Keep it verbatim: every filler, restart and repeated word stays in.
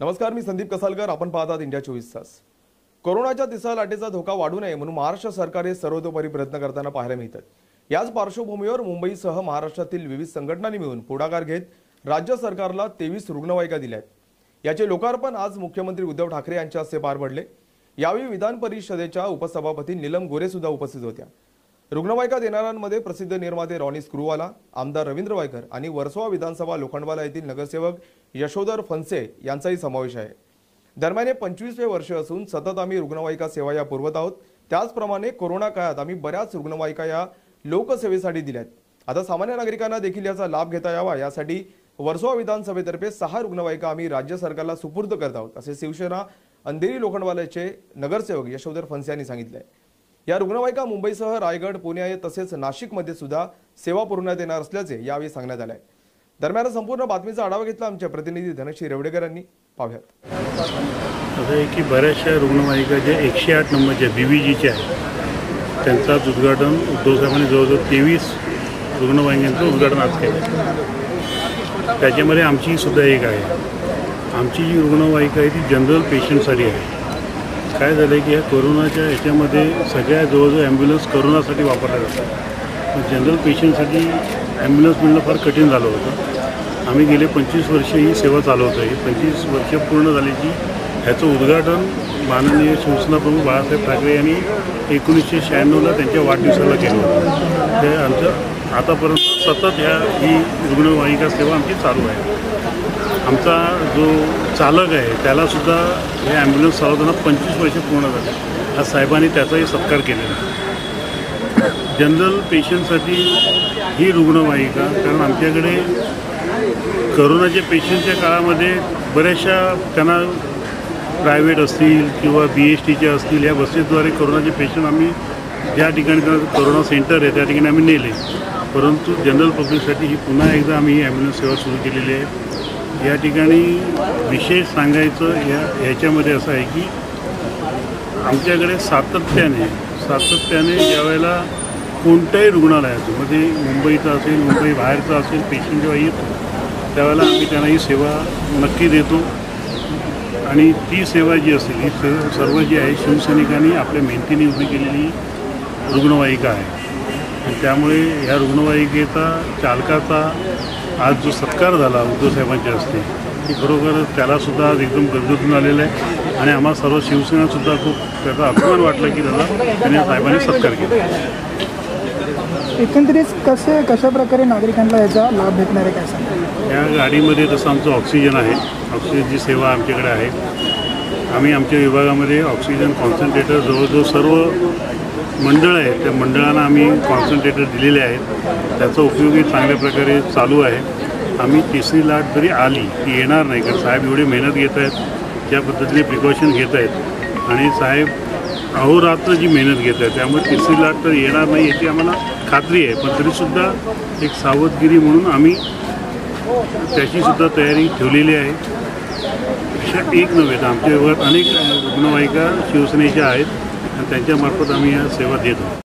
नमस्कार, मी संदीप कसालकर. आपण पाहतात इंडिया चोवीस तास. कोरोनाच्या तिसऱ्या लाटेचा धोका वाढू नये म्हणून महाराष्ट्र सरकारने सर्वतोपरी प्रयत्न करताना पाहायला मिळतात. याच पार्श्वभूमीवर मुंबईसह महाराष्ट्रातील विविध संघटनांनी मिळून पुढाकार घेत राज्य सरकारला तेवीस रुग्णवाहिका दिल्या आहेत. याचे लोकार्पण आज मुख्यमंत्री उद्धव ठाकरे यांच्या हस्ते पार पडले. यावेळी विधान परिषदेच्या उपसभापती नीलम गोरे सुद्धा उपस्थित होत्या. रुग्णवाहिका देणाऱ्यांमध्ये प्रसिद्ध निर्माते रॉनी स्क्रूवाला, आमदार रवींद्र वायकर आणि वर्सोवा विधानसभा लोखंडवाला येथील नगरसेवक यशोधर फणसे यांचाही समावेश आहे. दरम्यान हे पंचवीसवे वर्ष असून सतत आम्ही रुग्णवाहिका सेवा या पुरवत आहोत. त्याचप्रमाणे कोरोना काळात आम्ही बऱ्याच रुग्णवाहिका या लोकसेवेसाठी दिल्यात. आता सामान्य नागरिकांना देखील याचा लाभ घेता यावा यासाठी वर्सोवा विधानसभेतर्फे सहा रुग्णवाहिका आम्ही राज्य सरकारला सुपूर्द करत आहोत, असे शिवसेना अंधेरी लोखंडवाल्याचे नगरसेवक यशोधर फणसे यांनी सांगितले. या रुग्णवाहिका मुंबईसह रायगड, पुणे तसेच नाशिकमध्ये सुद्धा सेवा पुरवण्यात येणार असल्याचे यावेळी सांगण्यात आले. दरम्यान संपूर्ण बातमीचा आढावा घेतला आमचे प्रतिनिधी धनश्री रेवडेकर यांनी. पाहूयात. असं आहे की बऱ्याचशा रुग्णवाहिका ज्या एकशे आठ नंबरच्या बी व्ही जीच्या आहेत त्यांचं उद्घाटन उद्धव साहेबांनी जवळजवळ तेवीस रुग्णवाहिकांचं उद्घाटन आज केलं. त्याच्यामध्ये आमची सुद्धा एक आहे. आमची जी रुग्णवाहिका आहे ती जनरल पेशंटसाठी आहे. काय झालं आहे की ह्या कोरोनाच्या ह्याच्यामध्ये सगळ्या जवळजवळ ॲम्ब्युलन्स कोरोनासाठी वापरल्या जातात. पण जनरल पेशंटसाठी ॲम्ब्युलन्स मिळणं फार कठीण झालं होतं. आम्ही गेले पंचवीस वर्ष ही सेवा चालवतो आहे. पंचवीस वर्ष पूर्ण झाल्याची ह्याचं उद्घाटन माननीय शिवसेना प्रमुख बाळासाहेब ठाकरे यांनी एकोणीसशे शहाण्णवला त्यांच्या वाढदिवसाला केलं होतं. ते आमचं आतापर्यंत सतत ह्या ही रुग्णवाहिका सेवा आमची चालू आहे. आमचा जो चालक आहे त्यालासुद्धा हे ॲम्ब्युलन्स चालवताना पंचवीस वर्ष पूर्ण झाले. आज साहेबांनी त्याचाही सत्कार केलेला आहे. जनरल पेशंटसाठी ही रुग्णवाहिका, कारण आमच्याकडे करोनाच्या पेशंटच्या काळामध्ये बऱ्याचशा त्यांना प्रायव्हेट असतील किंवा बी एस टीच्या असतील या बसेसद्वारे कोरोनाचे पेशंट आम्ही ज्या ठिकाणी कोरोना सेंटर आहे त्या ठिकाणी आम्ही नेले. परंतु जनरल पब्लिकसाठी ही पुन्हा एकदा आम्ही ही ॲम्ब्युलन्स सेवा सुरू केलेली आहे. या ठिकाणी विशेष सांगायचं या ह्याच्यामध्ये असं आहे की आमच्याकडे सातत्याने सातत्याने ज्यावेळेला कोणत्याही रुग्णालयातून म्हणजे मुंबईचं असेल, मुंबई बाहेरचं असेल, पेशंट जेव्हा येतो त्यावेळेला आम्ही त्यांना ही सेवा नक्की देतो. आणि ती सेवा जी असेल ही सेवा सर्व जी आहे शिवसैनिकांनी आपल्या मेहनतीने उभी केलेली रुग्णवाहिका आहे. आणि त्यामुळे ह्या रुग्णवाहिकेचा चालकाचा आज जो सत्कार झाला उद्धव साहेबांच्या हस्ते ती खरोखर त्यालासुद्धा आज एकदम गरजेतून आलेलं आहे. आणि आम्हाला सर्व शिवसेनासुद्धा खूप त्याचा अभिमान वाटला की त्याला त्यांनी साहेबांनी सत्कार केला. एकंदरीत कसे कशा प्रकारे नागरिकांना याचा लाभ भेटणार आहे काय सांगा? या गाडीमध्ये तसं आमचं ऑक्सिजन आहे. ऑक्सिजनची सेवा आमच्याकडे आहे. आम्ही आमच्या विभागामध्ये ऑक्सिजन कॉन्सन्ट्रेटर जवळजवळ सर्व मंडळ आहेत त्या मंडळांना आम्ही कॉन्सन्ट्रेटर दिलेले आहेत. त्याचा उपयोगही चांगल्या प्रकारे चालू आहे. आम्ही तिसरी लाट जरी आली ती येणार नाही, कारण साहेब एवढी मेहनत घेत आहेत, ज्या पद्धतीने प्रिकॉशन घेत आहेत आणि साहेब अहोरात्र जी मेहनत घेत आहेत त्यामुळे तिसरी लाट तर येणार नाही याची आम्हाला खात्री आहे. पण तरीसुद्धा एक सावधगिरी म्हणून आम्ही त्याचीसुद्धा तयारी ठेवलेली आहे. अशा एक नव्हे तर आमच्या विभागात अनेक रुग्णवाहिका शिवसेनेच्या आहेत आणि त्यांच्यामार्फत आम्ही या सेवा देतो.